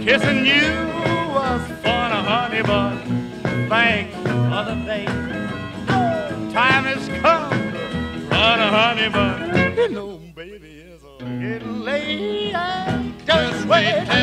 Kissing you was fun, honey, but thanks for the day. Time has come to run, honey, but you know, baby, it's getting late. Just wait.